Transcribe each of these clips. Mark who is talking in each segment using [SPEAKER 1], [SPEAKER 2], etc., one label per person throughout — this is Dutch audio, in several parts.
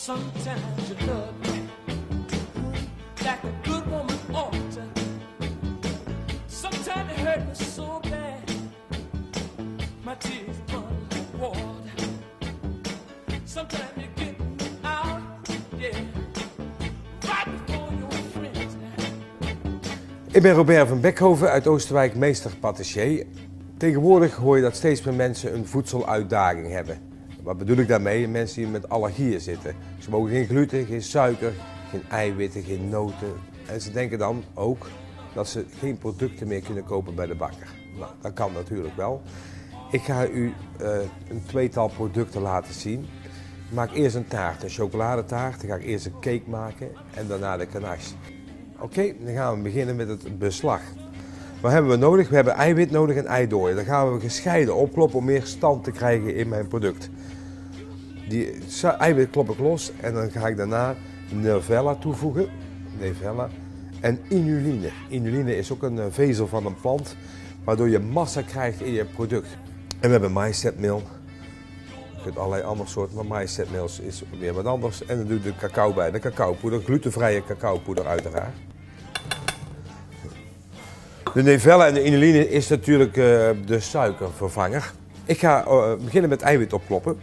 [SPEAKER 1] Sometimes you love me like a good woman ought to. Sometimes it hurt me so bad, my tears run like water. Sometimes you get me out, yeah, right before your friends.
[SPEAKER 2] Ik ben Robert van Beckhoven uit Oosterwijk, meester patissier. Tegenwoordig hoor je dat steeds meer mensen een voedseluitdaging hebben. Wat bedoel ik daarmee? Mensen die met allergieën zitten. Ze mogen geen gluten, geen suiker, geen eiwitten, geen noten. En ze denken dan ook dat ze geen producten meer kunnen kopen bij de bakker. Nou, dat kan natuurlijk wel. Ik ga u een tweetal producten laten zien. Ik maak eerst een taart, een chocoladetaart. Dan ga ik eerst een cake maken en daarna de ganache. Oké, dan gaan we beginnen met het beslag. Wat hebben we nodig? We hebben eiwit nodig en eidooien. Dan gaan we gescheiden opkloppen om meer stand te krijgen in mijn product. Die eiwit klop ik los en dan ga ik daarna Nivella toevoegen. Nivella. En inuline. Inuline is ook een vezel van een plant, waardoor je massa krijgt in je product. En we hebben maïszetmeel. Je kunt allerlei andere soorten, maar maïszetmeel is weer wat anders. En dan doe ik de cacao bij, de cacaopoeder, glutenvrije cacaopoeder uiteraard. De Nivella en de inuline is natuurlijk de suikervervanger. Ik ga beginnen met eiwit opkloppen.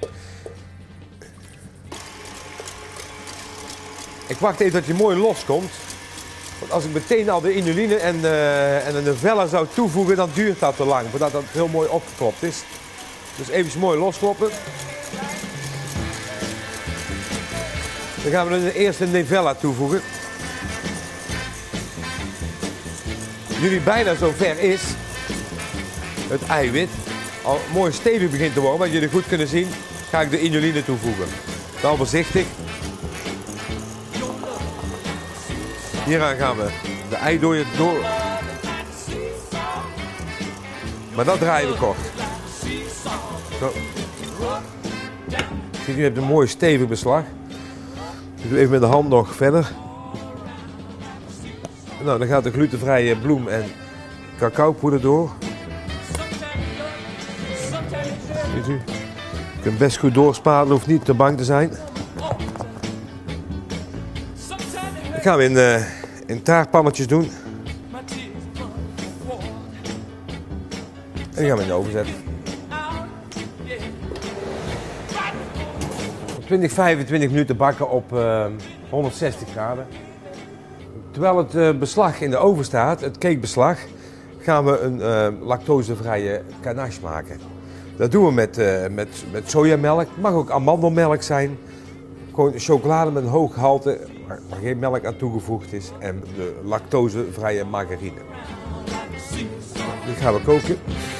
[SPEAKER 2] Ik wacht even dat hij mooi loskomt. Want als ik meteen al de inuline en de Nivella zou toevoegen, dan duurt dat te lang. Voordat dat heel mooi opgeklopt is. Dus even mooi loskloppen. Dan gaan we de eerste Nivella toevoegen. Nu die bijna zover is, het eiwit al mooi stevig begint te worden, wat jullie goed kunnen zien, ga ik de inuline toevoegen. Dan voorzichtig. Hieraan gaan we de eidooien door. Maar dat draaien we kort. Zo. Kijk, nu heb je een mooi stevig beslag. Ik doe even met de hand nog verder. Nou, dan gaat de glutenvrije bloem en cacaopoeder door. Ziet u? Je kunt best goed doorsparen, hoeft niet te bang te zijn. Dan gaan we in taartpannetjes doen. En die gaan we in de oven zetten. 20-25 minuten bakken op 160 graden. Terwijl het beslag in de oven staat, het cakebeslag, gaan we een lactosevrije ganache maken. Dat doen we met sojamelk, mag ook amandelmelk zijn. Gewoon chocolade met een hoog gehalte, waar geen melk aan toegevoegd is, en de lactosevrije margarine. Die gaan we koken.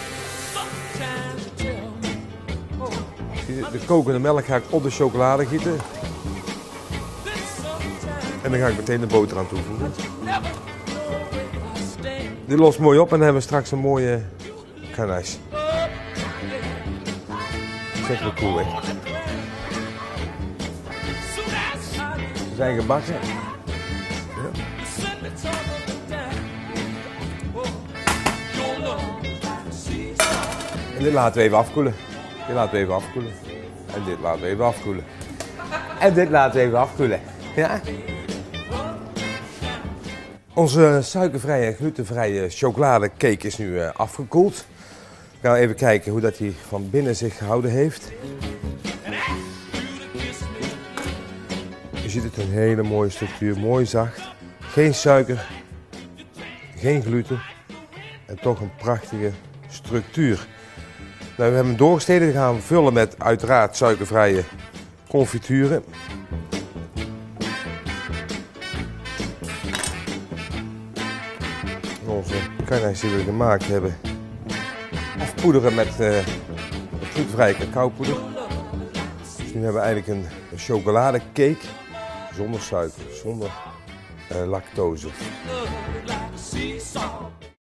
[SPEAKER 2] De kokende melk ga ik op de chocolade gieten. En dan ga ik meteen de boter aan toevoegen. Die lost mooi op en dan hebben we straks een mooie ganache. Zetten we koel weg. Ze zijn gebakken. Ja. En dit laten we even afkoelen. Dit laten we even afkoelen. En dit laten we even afkoelen. En dit laten we even afkoelen. Ja? Onze suikervrije en glutenvrije chocoladecake is nu afgekoeld. We gaan even kijken hoe dat hij van binnen zich gehouden heeft. Je ziet het, een hele mooie structuur, mooi zacht. Geen suiker, geen gluten en toch een prachtige structuur. Nou, we hebben hem doorgesneden, dan gaan we vullen met uiteraard suikervrije confituren. Onze ganache die we gemaakt hebben, afpoederen met glutenvrije cacaopoeder. Dus nu hebben we eigenlijk een chocoladecake zonder suiker, zonder lactose.